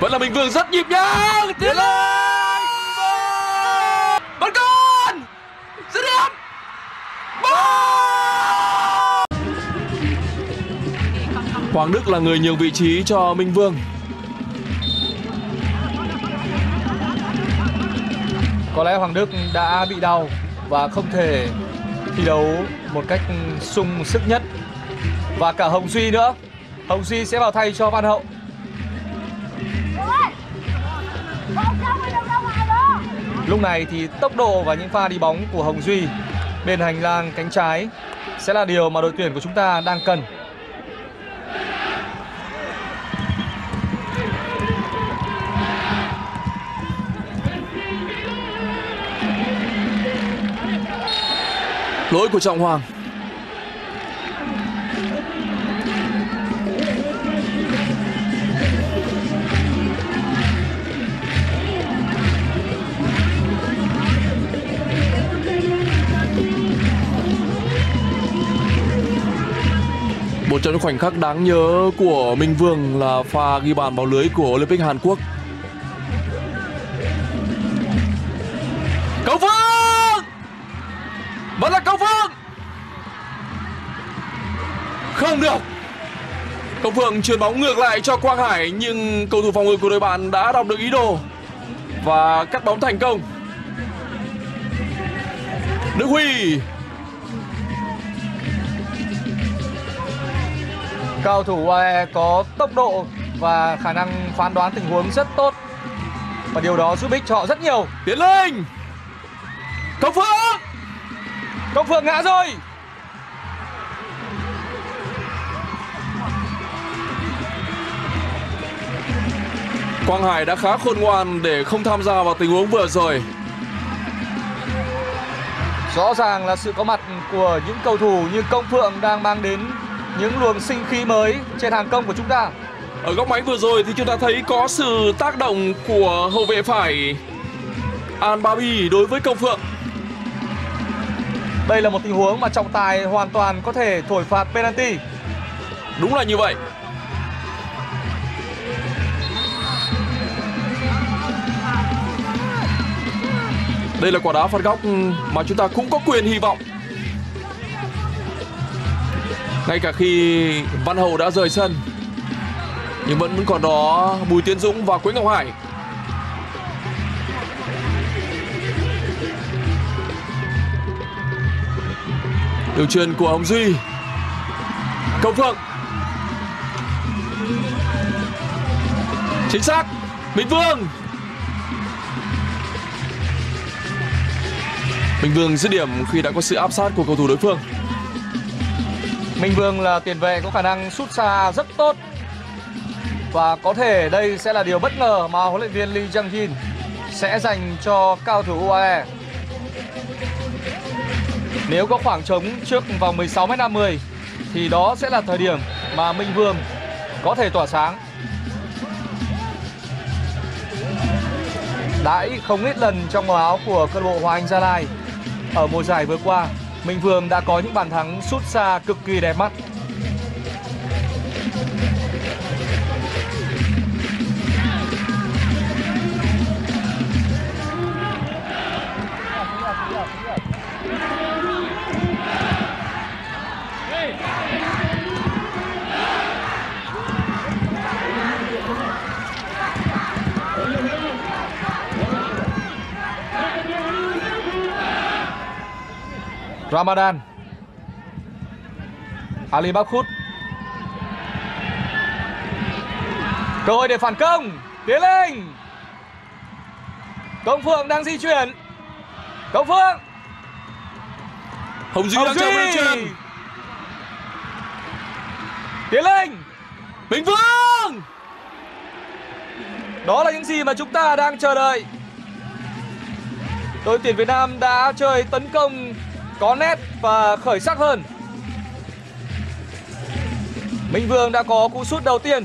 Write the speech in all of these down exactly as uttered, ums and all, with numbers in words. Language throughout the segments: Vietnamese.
Vẫn là Minh Vương rất nhịp nhàng. Tiến lên. Bắn con. Dứt điểm. Hoàng Đức là người nhường vị trí cho Minh Vương. Có lẽ Hoàng Đức đã bị đau và không thể thi đấu một cách sung sức nhất. Và cả Hồng Duy nữa. Hồng Duy sẽ vào thay cho Văn Hậu. Lúc này thì tốc độ và những pha đi bóng của Hồng Duy bên hành lang cánh trái sẽ là điều mà đội tuyển của chúng ta đang cần. Lỗi của Trọng Hoàng. Một trong những khoảnh khắc đáng nhớ của Minh Vương là pha ghi bàn vào lưới của Olympic Hàn Quốc. Công Phượng! Vẫn là Công Phượng! Không được! Công Phượng chuyền bóng ngược lại cho Quang Hải, nhưng cầu thủ phòng ngự của đội bạn đã đọc được ý đồ và cắt bóng thành công. Đức Huy! Cầu thủ u a e có tốc độ và khả năng phán đoán tình huống rất tốt, và điều đó giúp ích cho họ rất nhiều. Tiến lên! Công Phượng! Công Phượng ngã rồi. Quang Hải đã khá khôn ngoan để không tham gia vào tình huống vừa rồi. Rõ ràng là sự có mặt của những cầu thủ như Công Phượng đang mang đến những luồng sinh khí mới trên hàng công của chúng ta. Ở góc máy vừa rồi thì chúng ta thấy có sự tác động của hậu vệ phải An Babi đối với Công Phượng. Đây là một tình huống mà trọng tài hoàn toàn có thể thổi phạt penalty. Đúng là như vậy. Đây là quả đá phạt góc mà chúng ta cũng có quyền hy vọng. Ngay cả khi Văn Hậu đã rời sân, nhưng vẫn còn đó Bùi Tiến Dũng và Quế Ngọc Hải. Đường chuyền của Hồng Duy. Công Phượng. Chính xác. Minh Vương. Minh Vương dứt điểm khi đã có sự áp sát của cầu thủ đối phương. Minh Vương là tiền vệ có khả năng sút xa rất tốt, và có thể đây sẽ là điều bất ngờ mà huấn luyện viên Lee Jang-jin sẽ dành cho cao thủ u a e. Nếu có khoảng trống trước vòng mười sáu mét năm mươi thì đó sẽ là thời điểm mà Minh Vương có thể tỏa sáng. Đãi không ít lần trong màu áo của câu lạc bộ Hoàng Anh Gia Lai ở mùa giải vừa qua, Minh Vương đã có những bàn thắng sút xa cực kỳ đẹp mắt. Ramadan, Ali Bakhut, cơ hội để phản công, tiến lên. Công Phượng đang di chuyển. Công Phượng. Hồng Duy Hồng đang chờ đường Duy. chuyền. Tiến lên. Minh Vương. Đó là những gì mà chúng ta đang chờ đợi. Đội tuyển Việt Nam đã chơi tấn công có nét và khởi sắc hơn. Minh Vương đã có cú sút đầu tiên.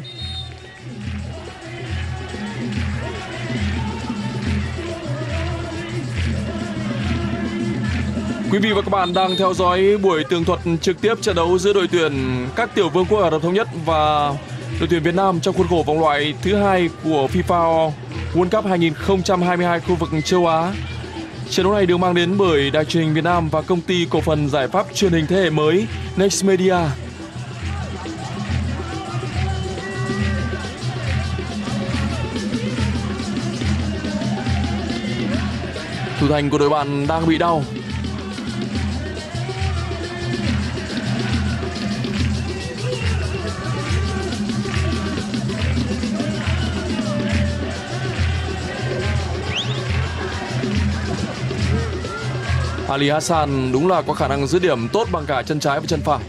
Quý vị và các bạn đang theo dõi buổi tường thuật trực tiếp trận đấu giữa đội tuyển các tiểu vương quốc Ả Rập Thống Nhất và đội tuyển Việt Nam trong khuôn khổ vòng loại thứ hai của FIFA World Cup hai không hai hai khu vực châu Á. Trận đấu này được mang đến bởi Đài truyền hình Việt Nam và công ty cổ phần giải pháp truyền hình thế hệ mới Next Media. Thủ thành của đội bạn đang bị đau. Ali Hassan đúng là có khả năng dứt điểm tốt bằng cả chân trái và chân phải.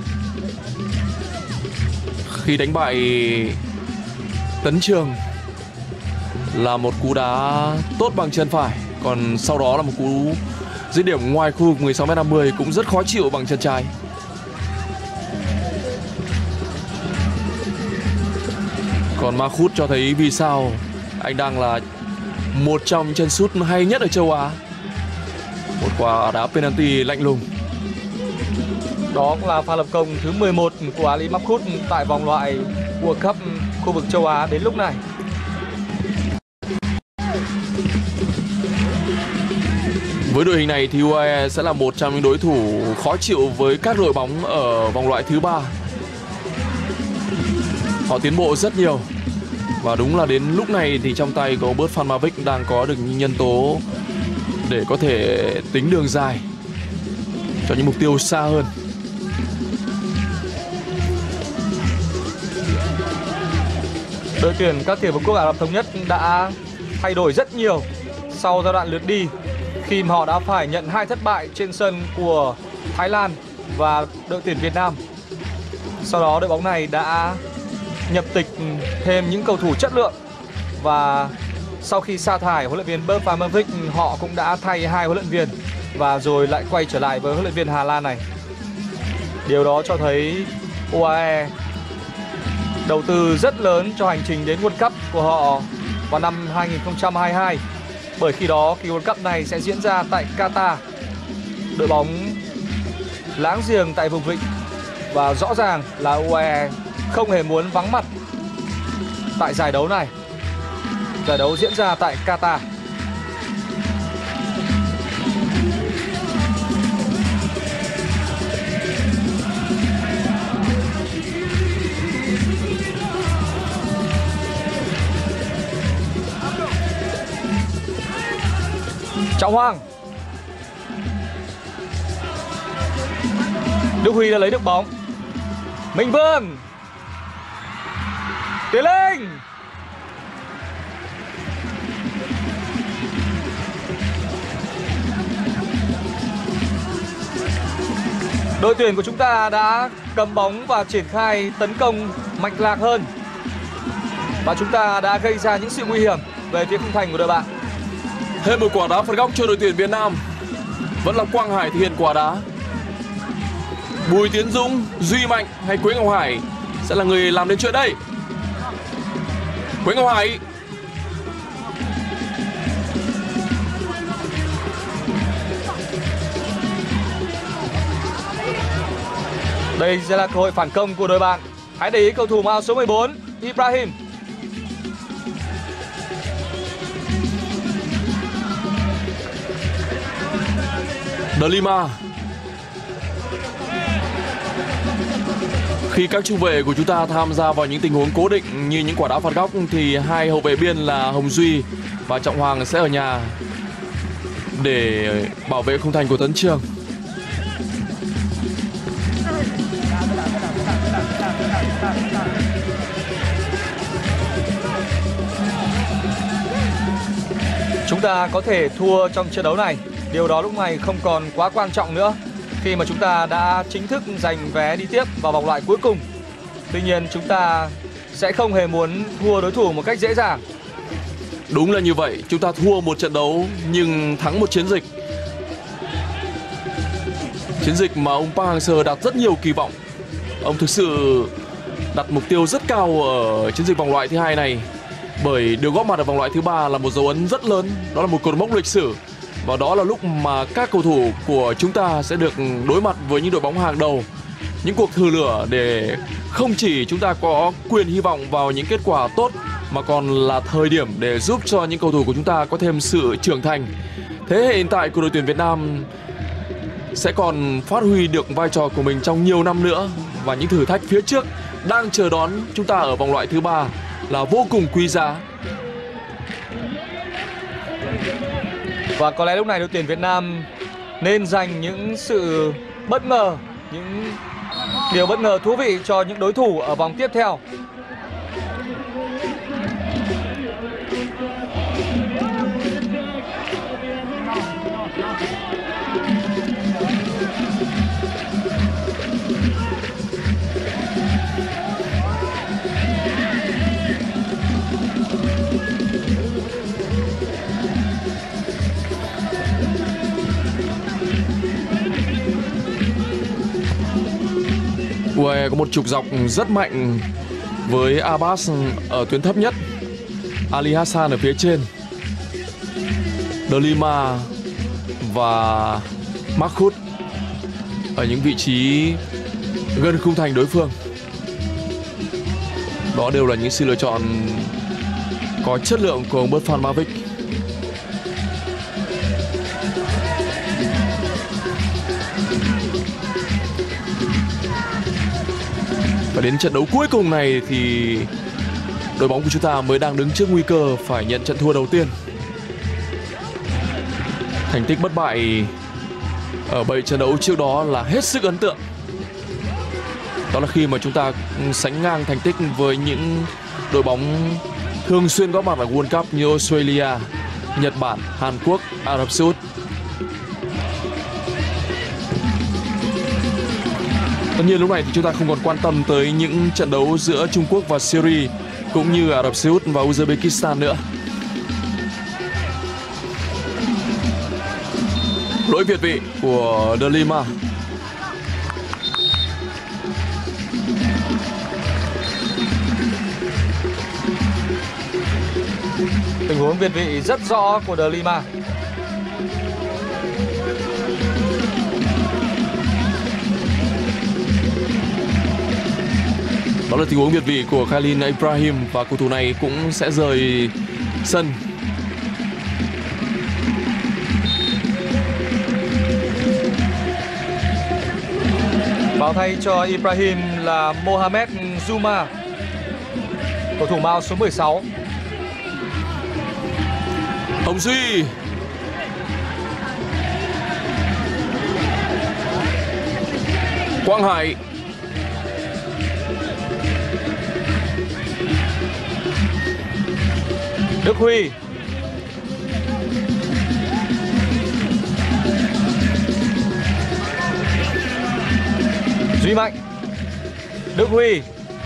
Khi đánh bại Tấn Trường là một cú đá tốt bằng chân phải, còn sau đó là một cú dứt điểm ngoài khu vực mười sáu mét năm mươi cũng rất khó chịu bằng chân trái. Còn Mahmoud cho thấy vì sao anh đang là một trong những chân sút hay nhất ở châu Á. Một quả đá penalty lạnh lùng. Đó cũng là pha lập công thứ mười một của Ali Mahmoud tại vòng loại World Cup khu vực châu Á đến lúc này. Với đội hình này thì u a e sẽ là một trong những đối thủ khó chịu với các đội bóng ở vòng loại thứ ba. Họ tiến bộ rất nhiều. Và đúng là đến lúc này thì trong tay của Bert Van Marwijk đang có được những nhân tố để có thể tính đường dài cho những mục tiêu xa hơn. Đội tuyển các tiểu vương quốc Ả Rập Thống Nhất đã thay đổi rất nhiều sau giai đoạn lượt đi, khi mà họ đã phải nhận hai thất bại trên sân của Thái Lan và đội tuyển Việt Nam. Sau đó đội bóng này đã nhập tịch thêm những cầu thủ chất lượng, và sau khi sa thải huấn luyện viên Bert Van Marwijk, họ cũng đã thay hai huấn luyện viên và rồi lại quay trở lại với huấn luyện viên Hà Lan này. Điều đó cho thấy u a e đầu tư rất lớn cho hành trình đến World Cup của họ vào năm hai không hai hai. Bởi khi đó kỳ World Cup này sẽ diễn ra tại Qatar, đội bóng láng giềng tại vùng vịnh, và rõ ràng là u a e không hề muốn vắng mặt tại giải đấu này. Giải đấu diễn ra tại Qatar. Trọng Hoàng. Đức Huy đã lấy được bóng. Minh Vương. Tiến Linh. Đội tuyển của chúng ta đã cầm bóng và triển khai tấn công mạch lạc hơn, và chúng ta đã gây ra những sự nguy hiểm về phía khung thành của đội bạn. Thêm một quả đá phạt góc cho đội tuyển Việt Nam. Vẫn là Quang Hải thực hiện quả đá. Bùi Tiến Dũng, Duy Mạnh hay Quế Ngọc Hải sẽ là người làm đến chuyện đây. Quế Ngọc Hải. Đây sẽ là cơ hội phản công của đội bạn. Hãy để ý cầu thủ áo số mười bốn, Ibrahim. De Lima. Khi các trung vệ của chúng ta tham gia vào những tình huống cố định như những quả đá phạt góc thì hai hậu vệ biên là Hồng Duy và Trọng Hoàng sẽ ở nhà để bảo vệ khung thành của Tấn Trường. Chúng ta có thể thua trong trận đấu này. Điều đó lúc này không còn quá quan trọng nữa, khi mà chúng ta đã chính thức giành vé đi tiếp vào vòng loại cuối cùng. Tuy nhiên chúng ta sẽ không hề muốn thua đối thủ một cách dễ dàng. Đúng là như vậy, chúng ta thua một trận đấu nhưng thắng một chiến dịch. Chiến dịch mà ông Park Hang-seo đặt rất nhiều kỳ vọng. Ông thực sự đặt mục tiêu rất cao ở chiến dịch vòng loại thứ hai này, bởi được góp mặt ở vòng loại thứ ba là một dấu ấn rất lớn, đó là một cột mốc lịch sử. Và đó là lúc mà các cầu thủ của chúng ta sẽ được đối mặt với những đội bóng hàng đầu, những cuộc thử lửa để không chỉ chúng ta có quyền hy vọng vào những kết quả tốt mà còn là thời điểm để giúp cho những cầu thủ của chúng ta có thêm sự trưởng thành. Thế hệ hiện tại của đội tuyển Việt Nam sẽ còn phát huy được vai trò của mình trong nhiều năm nữa, và những thử thách phía trước đang chờ đón chúng ta ở vòng loại thứ ba là vô cùng quý giá. Và có lẽ lúc này đội tuyển Việt Nam nên dành những sự bất ngờ, những điều bất ngờ thú vị cho những đối thủ ở vòng tiếp theo. u a e có một trục dọc rất mạnh với Abbas ở tuyến thấp nhất, Ali Hassan ở phía trên, De Lima và Mahmoud ở những vị trí gần khung thành đối phương. Đó đều là những sự lựa chọn có chất lượng của ông Bert van Marwijk. Và đến trận đấu cuối cùng này thì đội bóng của chúng ta mới đang đứng trước nguy cơ phải nhận trận thua đầu tiên. Thành tích bất bại ở bảy trận đấu trước đó là hết sức ấn tượng. Đó là khi mà chúng ta sánh ngang thành tích với những đội bóng thường xuyên góp mặt ở World Cup như Australia, Nhật Bản, Hàn Quốc, Ả Rập Xê Út. Tất nhiên lúc này thì chúng ta không còn quan tâm tới những trận đấu giữa Trung Quốc và Syria cũng như Ả Rập Xê Út và Uzbekistan nữa. Lỗi việt vị của De Lima. Tình huống việt vị rất rõ của De Lima. Đó là tình huống việt vị của Khalil Ibrahim và cầu thủ này cũng sẽ rời sân. Vào thay cho Ibrahim là Mohamed Zuma, cầu thủ mao số mười sáu. Hồng Duy. Quang Hải. Đức Huy. Duy Mạnh. Đức Huy.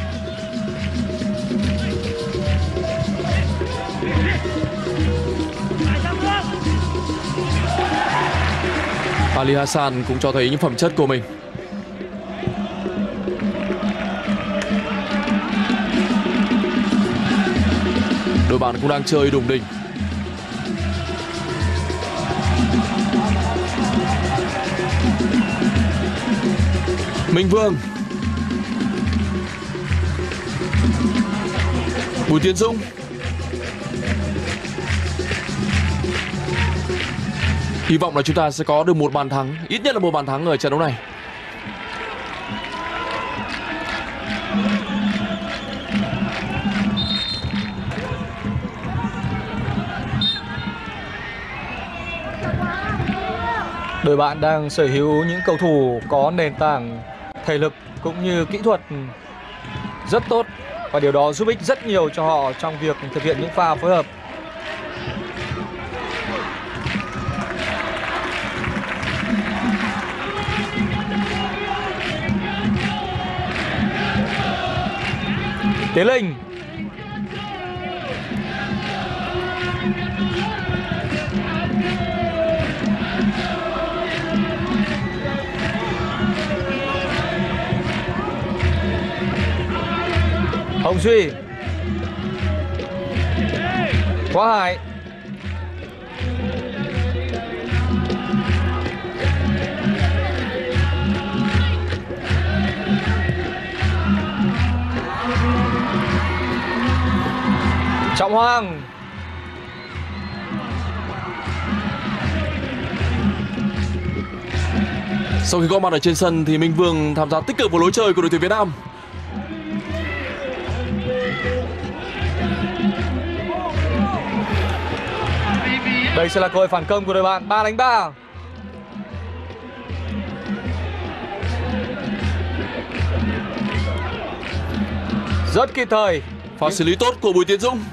Ali Hassan cũng cho thấy những phẩm chất của mình. Đội bạn cũng đang chơi đủng đỉnh. Minh Vương. Bùi Tiến Dũng. Hy vọng là chúng ta sẽ có được một bàn thắng, ít nhất là một bàn thắng ở trận đấu này. Đội bạn đang sở hữu những cầu thủ có nền tảng thể lực cũng như kỹ thuật rất tốt, và điều đó giúp ích rất nhiều cho họ trong việc thực hiện những pha phối hợp. Tiến Linh. Hồng Duy. Quá Hải. Trọng Hoàng. Sau khi có mặt ở trên sân thì Minh Vương tham gia tích cực vào lối chơi của đội tuyển Việt Nam. Đây sẽ là cơ hội phản công của đội bạn. Ba đánh ba. Rất kịp thời. Pha xử lý tốt của Bùi Tiến Dũng.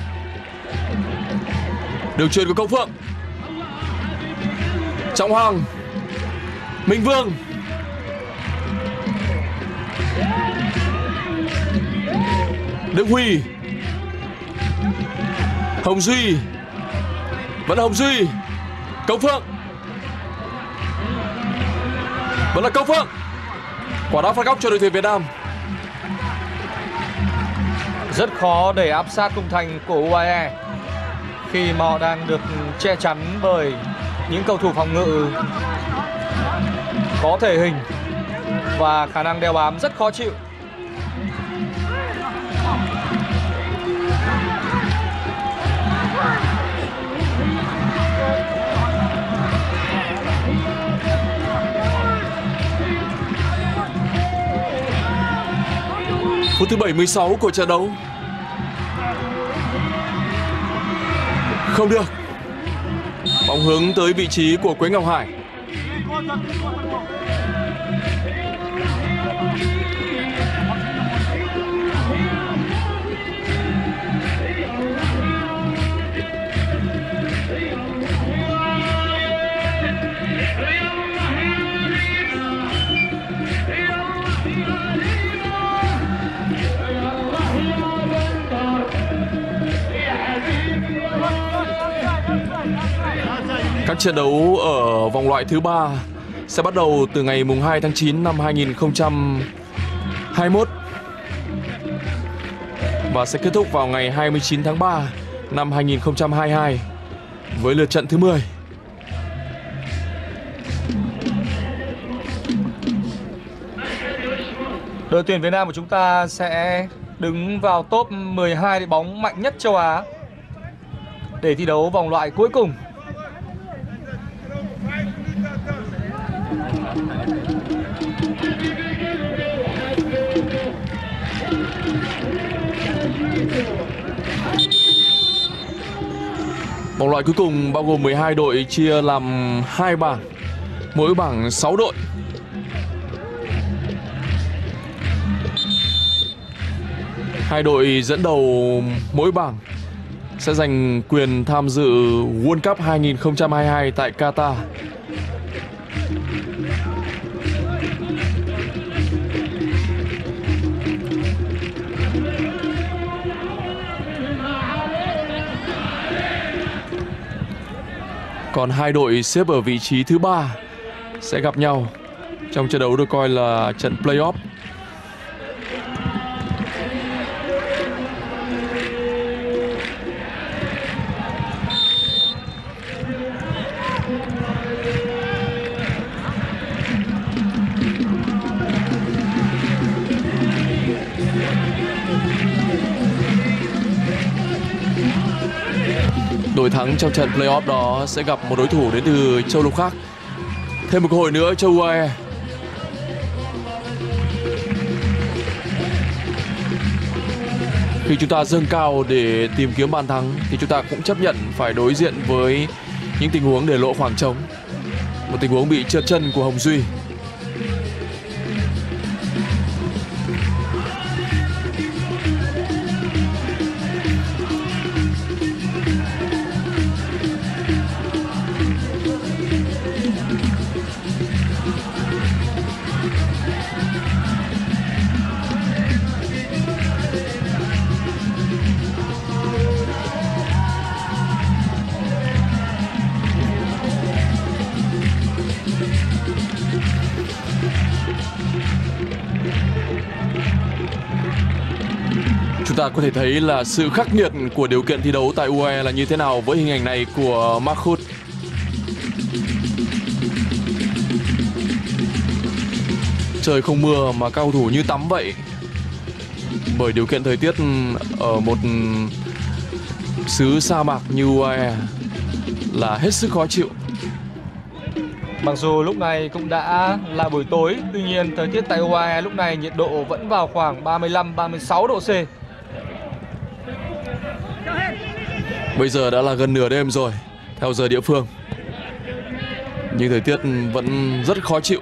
Đường chuyền của Công Phượng. Trọng Hoàng. Minh Vương. Đức Huy. Hồng Duy. Vẫn là Hồng Duy. Công Phượng. Vẫn là Công Phượng. Quả đá phạt góc cho đội tuyển Việt Nam. Rất khó để áp sát khung thành của u a e khi mà họ đang được che chắn bởi những cầu thủ phòng ngự có thể hình và khả năng đeo bám rất khó chịu. Phút thứ bảy mươi sáu của trận đấu. Không được. Bóng hướng tới vị trí của Quế Ngọc Hải. Các trận đấu ở vòng loại thứ ba sẽ bắt đầu từ ngày mùng hai tháng chín năm hai nghìn không trăm hai mươi mốt và sẽ kết thúc vào ngày hai mươi chín tháng ba năm hai nghìn không trăm hai mươi hai với lượt trận thứ mười. Đội tuyển Việt Nam của chúng ta sẽ đứng vào top mười hai đội bóng mạnh nhất châu Á để thi đấu vòng loại cuối cùng. Vòng loại cuối cùng bao gồm mười hai đội chia làm hai bảng, mỗi bảng sáu đội. Hai đội dẫn đầu mỗi bảng sẽ giành quyền tham dự World Cup hai nghìn không trăm hai mươi hai tại Qatar. Còn hai đội xếp ở vị trí thứ ba sẽ gặp nhau trong trận đấu được coi là trận play-off. Đội thắng trong trận play-off đó sẽ gặp một đối thủ đến từ châu lục khác. Thêm một cơ hội nữa cho u a e. Khi chúng ta dâng cao để tìm kiếm bàn thắng thì chúng ta cũng chấp nhận phải đối diện với những tình huống để lộ khoảng trống. Một tình huống bị trượt chân của Hồng Duy. Chúng ta có thể thấy là sự khắc nghiệt của điều kiện thi đấu tại u a e là như thế nào với hình ảnh này của Mahmoud. Trời không mưa mà cao thủ như tắm vậy. Bởi điều kiện thời tiết ở một xứ sa mạc như u a e là hết sức khó chịu. Mặc dù lúc này cũng đã là buổi tối, tuy nhiên thời tiết tại u a e lúc này nhiệt độ vẫn vào khoảng ba mươi lăm ba mươi sáu độ C. Bây giờ đã là gần nửa đêm rồi theo giờ địa phương, nhưng thời tiết vẫn rất khó chịu.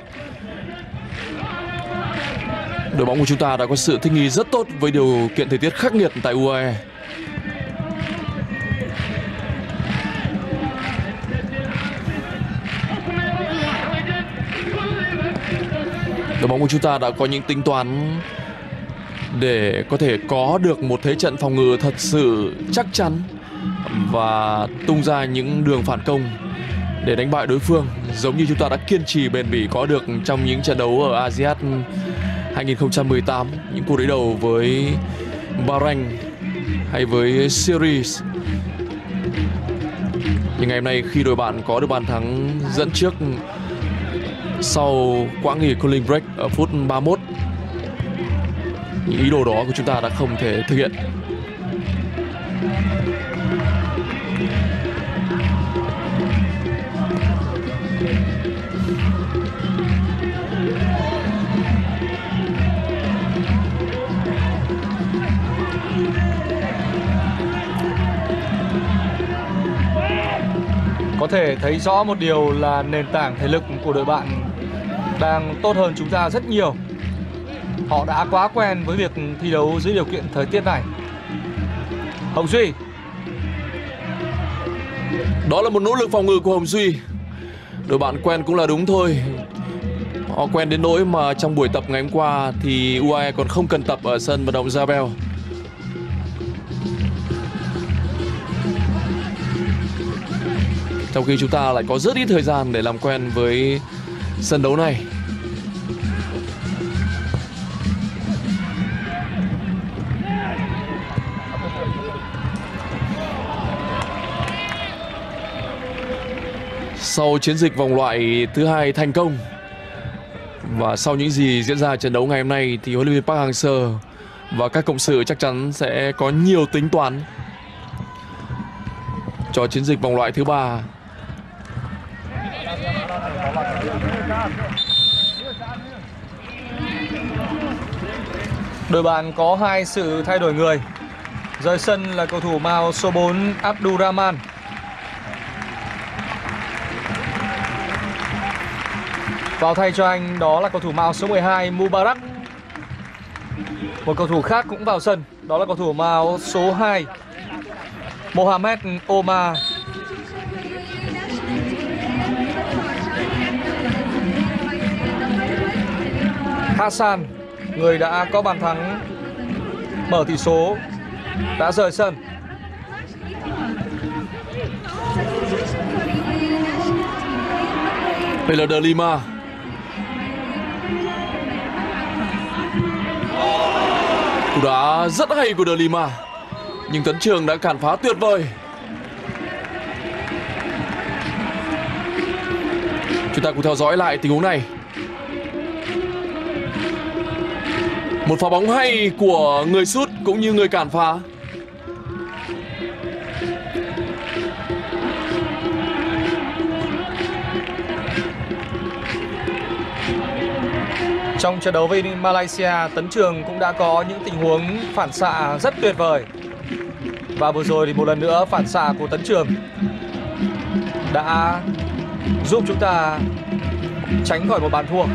Đội bóng của chúng ta đã có sự thích nghi rất tốt với điều kiện thời tiết khắc nghiệt tại u a e. Đội bóng của chúng ta đã có những tính toán để có thể có được một thế trận phòng ngự thật sự chắc chắn và tung ra những đường phản công để đánh bại đối phương, giống như chúng ta đã kiên trì bền bỉ có được trong những trận đấu ở a si át hai không một tám, những cuộc đối đầu với Bahrain hay với Syria. Nhưng ngày hôm nay khi đội bạn có được bàn thắng dẫn trước sau quãng nghỉ cooling break ở phút ba mươi mốt, những ý đồ đó của chúng ta đã không thể thực hiện. Có thể thấy rõ một điều là nền tảng thể lực của đội bạn đang tốt hơn chúng ta rất nhiều. Họ đã quá quen với việc thi đấu dưới điều kiện thời tiết này. Hồng Duy. Đó là một nỗ lực phòng ngự của Hồng Duy. Đội bạn quen cũng là đúng thôi. Họ quen đến nỗi mà trong buổi tập ngày hôm qua thì u a e còn không cần tập ở sân vận động Jabel. Trong khi chúng ta lại có rất ít thời gian để làm quen với sân đấu này. Sau chiến dịch vòng loại thứ hai thành công và sau những gì diễn ra trận đấu ngày hôm nay thì huấn luyện viên Park Hang-seo và các cộng sự chắc chắn sẽ có nhiều tính toán cho chiến dịch vòng loại thứ ba. Đội bạn có hai sự thay đổi người. Rời sân là cầu thủ màu số bốn Abdurrahman. Vào thay cho anh đó là cầu thủ màu số mười hai Mubarak. Một cầu thủ khác cũng vào sân, đó là cầu thủ màu số hai Mohamed Omar. Hassan, người đã có bàn thắng mở tỷ số, đã rời sân. Đây là De Lima. Cú đá rất hay của De Lima, nhưng Tấn Trường đã cản phá tuyệt vời. Chúng ta cùng theo dõi lại tình huống này. Một pha bóng hay của người sút cũng như người cản phá. Trong trận đấu với Malaysia, Tấn Trường cũng đã có những tình huống phản xạ rất tuyệt vời. Và vừa rồi thì một lần nữa phản xạ của Tấn Trường đã giúp chúng ta tránh khỏi một bàn thua.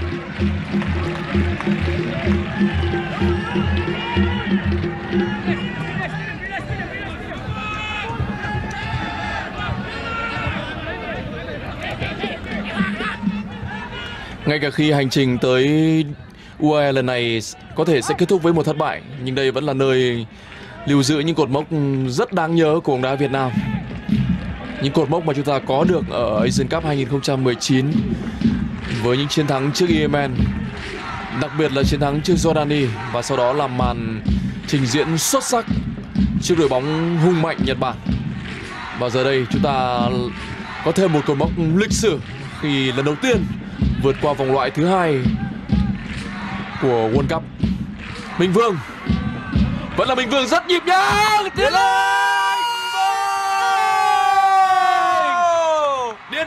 Ngay cả khi hành trình tới u a e lần này có thể sẽ kết thúc với một thất bại, nhưng đây vẫn là nơi lưu giữ những cột mốc rất đáng nhớ của bóng đá Việt Nam. Những cột mốc mà chúng ta có được ở Asian Cup hai không một chín với những chiến thắng trước Yemen, đặc biệt là chiến thắng trước Jordani, và sau đó làm màn trình diễn xuất sắc trước đội bóng hung mạnh Nhật Bản. Và giờ đây chúng ta có thêm một cột mốc lịch sử khi lần đầu tiên vượt qua vòng loại thứ hai của World Cup. Minh Vương, vẫn là Minh Vương rất nhịp nhàng, tiến lên.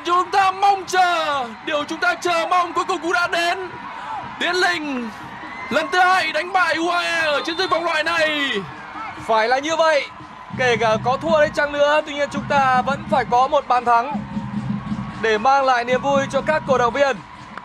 chúng ta mong chờ, điều chúng ta chờ mong cuối cùng cũng đã đến. Tiến Linh lần thứ hai đánh bại u a e ở chiến dịch vòng loại này. Phải là như vậy. Kể cả có thua đi chăng nữa, tuy nhiên chúng ta vẫn phải có một bàn thắng để mang lại niềm vui cho các cổ động viên.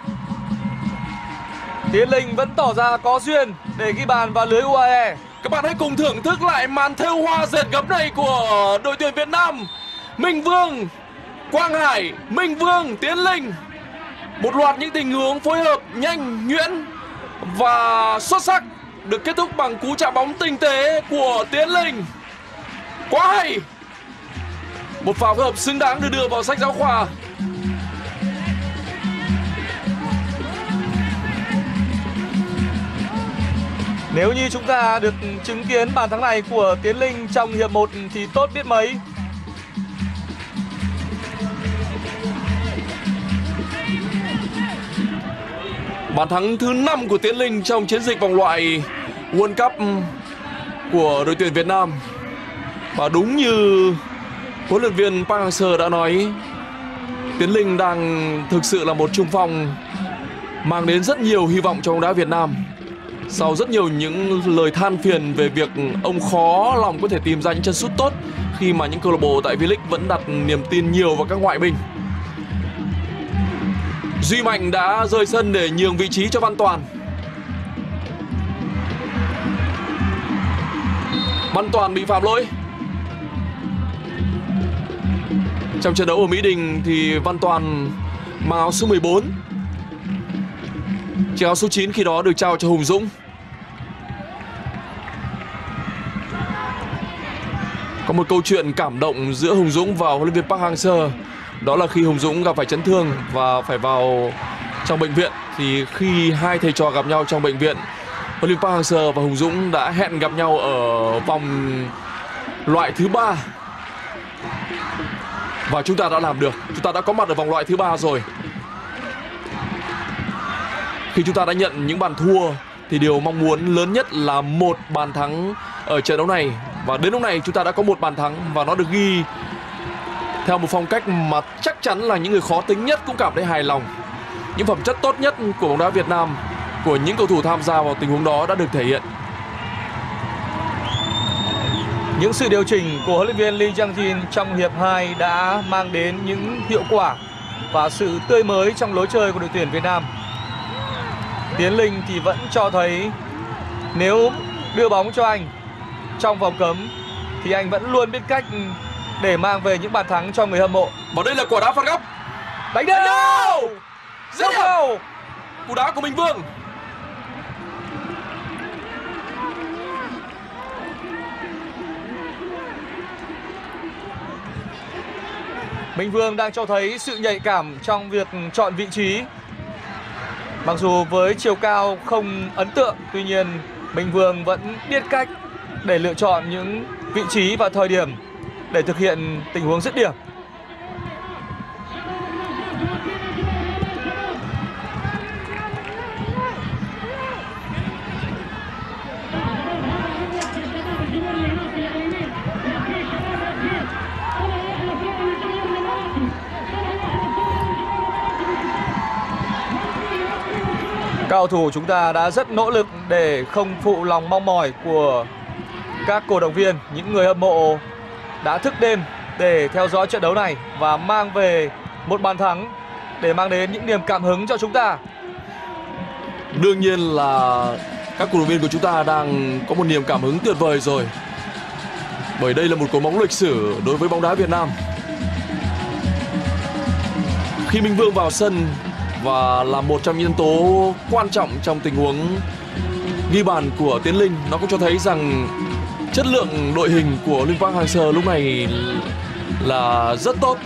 Tiến Linh vẫn tỏ ra có duyên để ghi bàn vào lưới u a e. Các bạn hãy cùng thưởng thức lại màn thêu hoa dệt gấm này của đội tuyển Việt Nam. Minh Vương, Quang Hải, Minh Vương, Tiến Linh. Một loạt những tình huống phối hợp nhanh, nhuyễn và xuất sắc được kết thúc bằng cú chạm bóng tinh tế của Tiến Linh. Quá hay. Một pha phối hợp xứng đáng được đưa vào sách giáo khoa. Nếu như chúng ta được chứng kiến bàn thắng này của Tiến Linh trong hiệp một thì tốt biết mấy. Bàn thắng thứ năm của Tiến Linh trong chiến dịch vòng loại World Cup của đội tuyển Việt Nam. Và đúng như huấn luyện viên Park Hang-seo đã nói, Tiến Linh đang thực sự là một trung phong mang đến rất nhiều hy vọng cho bóng đá Việt Nam. Sau rất nhiều những lời than phiền về việc ông khó lòng có thể tìm ra những chân sút tốt khi mà những câu lạc bộ tại V-League vẫn đặt niềm tin nhiều vào các ngoại binh. Duy Mạnh đã rời sân để nhường vị trí cho Văn Toàn. Văn Toàn bị phạm lỗi. Trong trận đấu ở Mỹ Đình thì Văn Toàn mang áo số mười bốn. Chiếc áo số chín khi đó được trao cho Hùng Dũng. Có một câu chuyện cảm động giữa Hùng Dũng và huấn luyện viên Park Hang-seo. Đó là khi Hùng Dũng gặp phải chấn thương và phải vào trong bệnh viện, thì khi hai thầy trò gặp nhau trong bệnh viện, huấn luyện viên Park Hang-seo và Hùng Dũng đã hẹn gặp nhau ở vòng loại thứ ba. Và chúng ta đã làm được. Chúng ta đã có mặt ở vòng loại thứ ba rồi. Khi chúng ta đã nhận những bàn thua thì điều mong muốn lớn nhất là một bàn thắng ở trận đấu này. Và đến lúc này chúng ta đã có một bàn thắng và nó được ghi theo một phong cách mà chắc chắn là những người khó tính nhất cũng cảm thấy hài lòng. Những phẩm chất tốt nhất của bóng đá Việt Nam, của những cầu thủ tham gia vào tình huống đó đã được thể hiện. Những sự điều chỉnh của huấn luyện viên Lee Jang-jin trong hiệp hai đã mang đến những hiệu quả và sự tươi mới trong lối chơi của đội tuyển Việt Nam. Tiến Linh thì vẫn cho thấy nếu đưa bóng cho anh trong vòng cấm thì anh vẫn luôn biết cách để mang về những bàn thắng cho người hâm mộ. Và đây là quả đá phạt góc. Đánh đâu! Rất điểm. Cú đá của Minh Vương. Minh Vương đang cho thấy sự nhạy cảm trong việc chọn vị trí. Mặc dù với chiều cao không ấn tượng, tuy nhiên Minh Vương vẫn biết cách để lựa chọn những vị trí và thời điểm để thực hiện tình huống dứt điểm. Cao thủ chúng ta đã rất nỗ lực để không phụ lòng mong mỏi của các cổ động viên, những người hâm mộ đã thức đêm để theo dõi trận đấu này và mang về một bàn thắng để mang đến những niềm cảm hứng cho chúng ta. Đương nhiên là các cổ động viên của chúng ta đang có một niềm cảm hứng tuyệt vời rồi, bởi đây là một cột mốc lịch sử đối với bóng đá Việt Nam. Khi Minh Vương vào sân và là một trong những nhân tố quan trọng trong tình huống ghi bàn của Tiến Linh, nó cũng cho thấy rằng chất lượng đội hình của huấn luyện viên Park Hang-seo lúc này là rất tốt.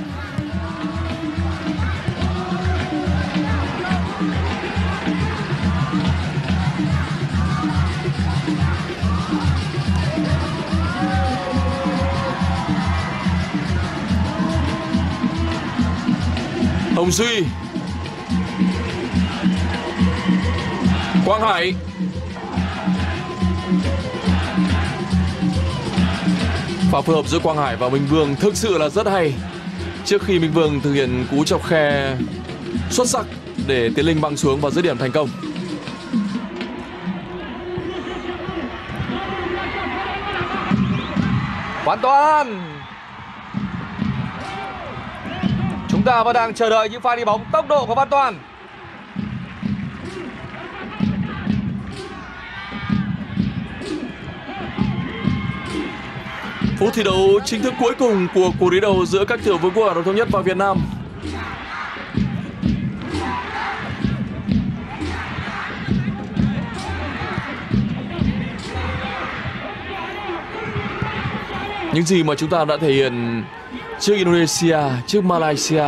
Hồng Duy, Quang Hải, pha phối hợp giữa Quang Hải và Minh Vương thực sự là rất hay. trước khi Minh Vương thực hiện cú chọc khe xuất sắc để Tiến Linh băng xuống và dứt điểm thành công. Văn Toàn. Chúng ta vẫn đang chờ đợi những pha đi bóng tốc độ của Văn Toàn. Phút thi đấu chính thức cuối cùng của cuộc đối đầu giữa các tiểu vương quốc Ả Rập Thống Nhất và Việt Nam. Những gì mà chúng ta đã thể hiện trước Indonesia, trước Malaysia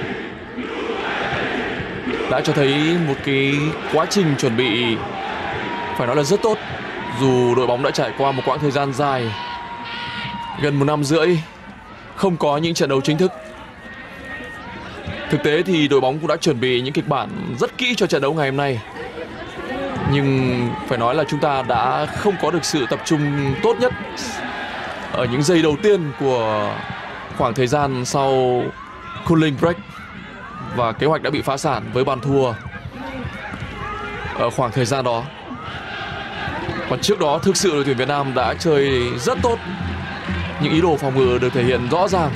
đã cho thấy một cái quá trình chuẩn bị phải nói là rất tốt. Dù đội bóng đã trải qua một quãng thời gian dài, gần một năm rưỡi không có những trận đấu chính thức. Thực tế thì đội bóng cũng đã chuẩn bị những kịch bản rất kỹ cho trận đấu ngày hôm nay. Nhưng phải nói là chúng ta đã không có được sự tập trung tốt nhất ở những giây đầu tiên của khoảng thời gian sau cooling break. Và kế hoạch đã bị phá sản với bàn thua ở khoảng thời gian đó. Còn trước đó thực sự đội tuyển Việt Nam đã chơi rất tốt. Những ý đồ phòng ngự được thể hiện rõ ràng.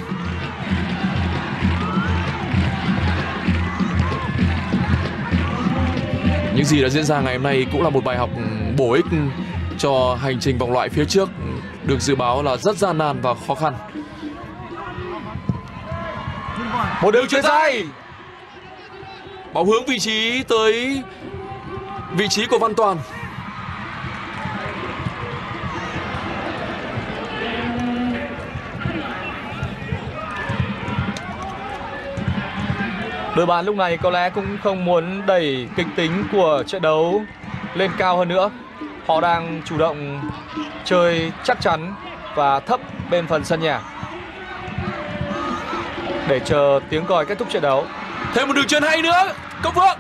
Những gì đã diễn ra ngày hôm nay cũng là một bài học bổ ích cho hành trình vòng loại phía trước, được dự báo là rất gian nan và khó khăn. Một đường chuyền dài. Bóng hướng vị trí tới vị trí của Văn Toàn. Đội bạn lúc này có lẽ cũng không muốn đẩy kịch tính của trận đấu lên cao hơn nữa. Họ đang chủ động chơi chắc chắn và thấp bên phần sân nhà để chờ tiếng còi kết thúc trận đấu. Thêm một đường chuyền hay nữa, Công Phượng.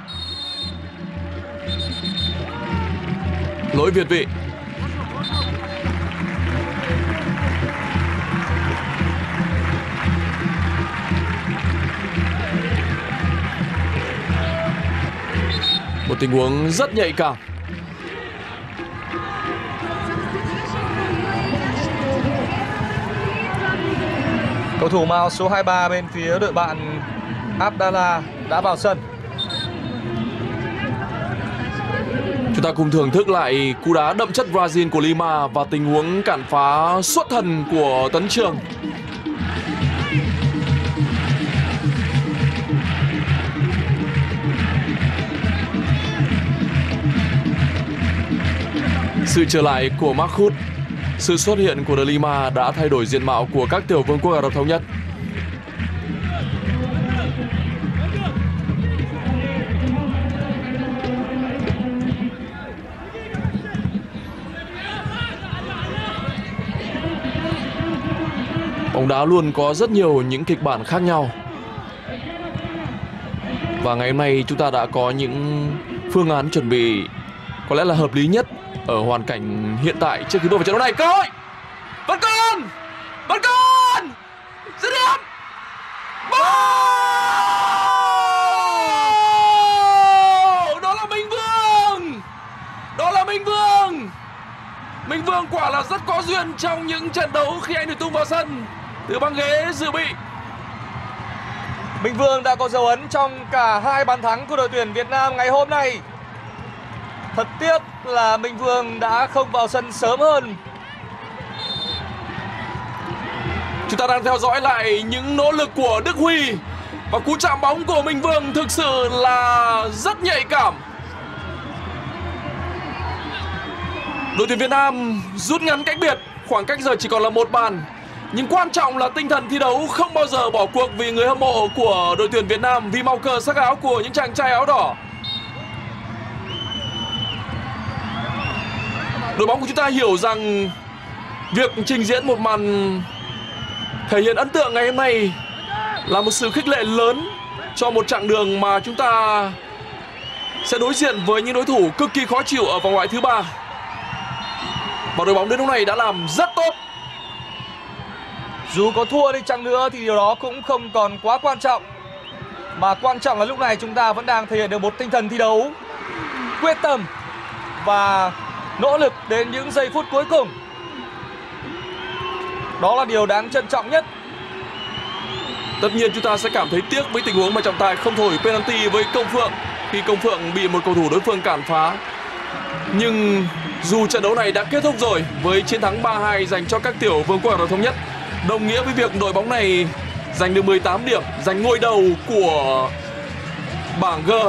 Lỗi việt vị. Một tình huống rất nhạy cảm. Cầu thủ màu số hai mươi ba bên phía đội bạn Abdallah đã vào sân. Chúng ta cùng thưởng thức lại cú đá đậm chất Brazil của Lima và tình huống cản phá xuất thần của Tấn Trường. Sự trở lại của Mahmoud, sự xuất hiện của De Lima đã thay đổi diện mạo của các tiểu vương quốc Ả Rập Thống Nhất. Bóng đá luôn có rất nhiều những kịch bản khác nhau. Và ngày hôm nay chúng ta đã có những phương án chuẩn bị có lẽ là hợp lý nhất ở hoàn cảnh hiện tại trước khi bước vào trận đấu này. Cơ hội Văn Con, Văn Con dứt điểm. Đó là Minh Vương, đó là Minh Vương. Minh Vương quả là rất có duyên trong những trận đấu khi anh được tung vào sân từ băng ghế dự bị. Minh Vương đã có dấu ấn trong cả hai bàn thắng của đội tuyển Việt Nam ngày hôm nay. Thật tiếc là Minh Vương đã không vào sân sớm hơn. Chúng ta đang theo dõi lại những nỗ lực của Đức Huy. Và cú chạm bóng của Minh Vương thực sự là rất nhạy cảm. Đội tuyển Việt Nam rút ngắn cách biệt, khoảng cách giờ chỉ còn là một bàn. Nhưng quan trọng là tinh thần thi đấu không bao giờ bỏ cuộc vì người hâm mộ của đội tuyển Việt Nam, vì màu cờ sắc áo của những chàng trai áo đỏ. Đội bóng của chúng ta hiểu rằng việc trình diễn một màn thể hiện ấn tượng ngày hôm nay là một sự khích lệ lớn cho một chặng đường mà chúng ta sẽ đối diện với những đối thủ cực kỳ khó chịu ở vòng loại thứ ba. Và đội bóng đến lúc này đã làm rất tốt. Dù có thua đi chăng nữa thì điều đó cũng không còn quá quan trọng, mà quan trọng là lúc này chúng ta vẫn đang thể hiện được một tinh thần thi đấu quyết tâm và nỗ lực đến những giây phút cuối cùng. Đó là điều đáng trân trọng nhất. Tất nhiên chúng ta sẽ cảm thấy tiếc với tình huống mà trọng tài không thổi penalty với Công Phượng khi Công Phượng bị một cầu thủ đối phương cản phá. Nhưng dù trận đấu này đã kết thúc rồi với chiến thắng ba hai dành cho các tiểu vương quốc Ả Rập Thống Nhất, đồng nghĩa với việc đội bóng này giành được mười tám điểm, giành ngôi đầu của bảng G.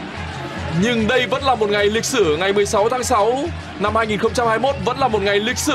Nhưng đây vẫn là một ngày lịch sử, ngày mười sáu tháng sáu năm hai nghìn không trăm hai mươi mốt vẫn là một ngày lịch sử.